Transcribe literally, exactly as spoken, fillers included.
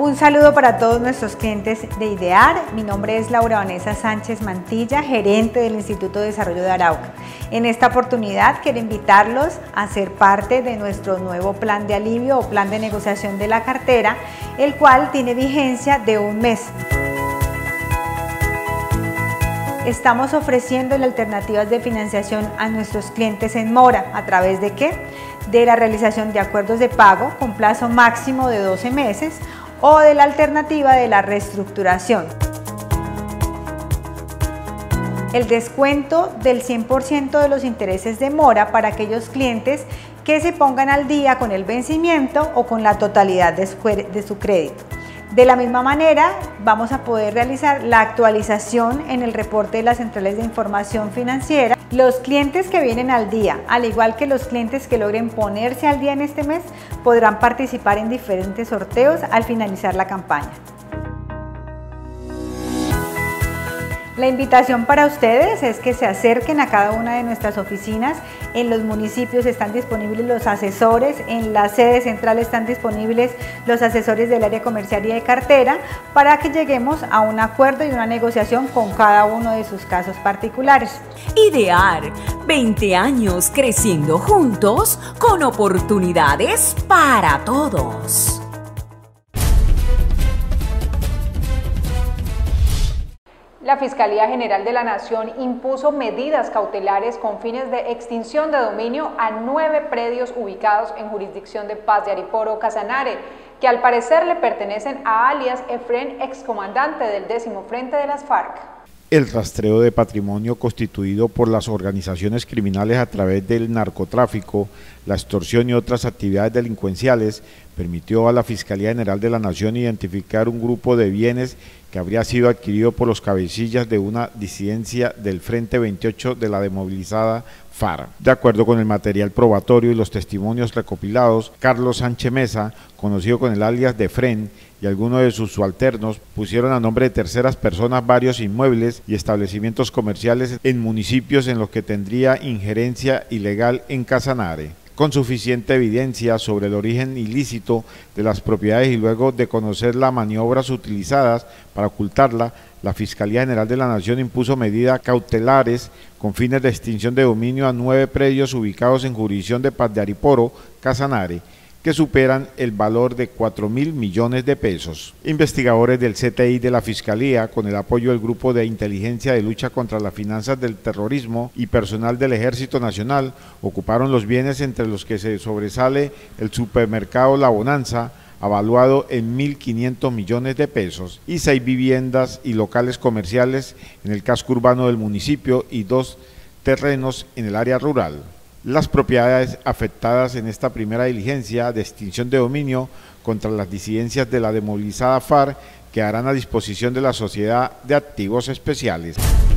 Un saludo para todos nuestros clientes de IDEAR. Mi nombre es Laura Vanessa Sánchez Mantilla, gerente del Instituto de Desarrollo de Arauca. En esta oportunidad quiero invitarlos a ser parte de nuestro nuevo plan de alivio o plan de negociación de la cartera, el cual tiene vigencia de un mes. Estamos ofreciendo alternativas de financiación a nuestros clientes en mora. ¿A través de qué? De la realización de acuerdos de pago con plazo máximo de doce meses o de la alternativa de la reestructuración. El descuento del cien por ciento de los intereses de mora para aquellos clientes que se pongan al día con el vencimiento o con la totalidad de su, de su crédito. De la misma manera, vamos a poder realizar la actualización en el reporte de las centrales de información financiera. Los clientes que vienen al día, al igual que los clientes que logren ponerse al día en este mes, podrán participar en diferentes sorteos al finalizar la campaña. La invitación para ustedes es que se acerquen a cada una de nuestras oficinas. En los municipios están disponibles los asesores, en la sede central están disponibles los asesores del área comercial y de cartera para que lleguemos a un acuerdo y una negociación con cada uno de sus casos particulares. IDEAR, veinte años creciendo juntos con oportunidades para todos. La Fiscalía General de la Nación impuso medidas cautelares con fines de extinción de dominio a nueve predios ubicados en jurisdicción de Paz de Ariporo, Casanare, que al parecer le pertenecen a alias Efren, excomandante del décimo Frente de las FARC. El rastreo de patrimonio constituido por las organizaciones criminales a través del narcotráfico, la extorsión y otras actividades delincuenciales permitió a la Fiscalía General de la Nación identificar un grupo de bienes que habría sido adquirido por los cabecillas de una disidencia del Frente veintiocho de la desmovilizada FARC. De acuerdo con el material probatorio y los testimonios recopilados, Carlos Sánchez Mesa, conocido con el alias de Efren, y algunos de sus subalternos pusieron a nombre de terceras personas varios inmuebles y establecimientos comerciales en municipios en los que tendría injerencia ilegal en Casanare. Con suficiente evidencia sobre el origen ilícito de las propiedades y luego de conocer las maniobras utilizadas para ocultarla, la Fiscalía General de la Nación impuso medidas cautelares con fines de extinción de dominio a nueve predios ubicados en jurisdicción de Paz de Ariporo, Casanare, que superan el valor de cuatro mil millones de pesos. Investigadores del C T I de la Fiscalía, con el apoyo del Grupo de Inteligencia de Lucha contra las Finanzas del Terrorismo y personal del Ejército Nacional, ocuparon los bienes entre los que se sobresale el supermercado La Bonanza, avaluado en mil quinientos millones de pesos, y seis viviendas y locales comerciales en el casco urbano del municipio y dos terrenos en el área rural. Las propiedades afectadas en esta primera diligencia de extinción de dominio contra las disidencias de la desmovilizada FARC quedarán a disposición de la Sociedad de Activos Especiales.